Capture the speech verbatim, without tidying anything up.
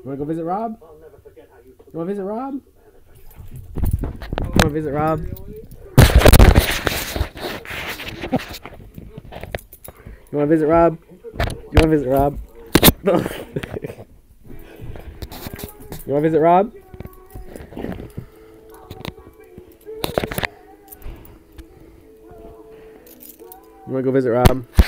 wanna go visit Rob? You wanna visit Rob? You wanna visit Rob? You wanna visit Rob? You wanna visit Rob? You wanna visit Rob? You wanna go visit Rob?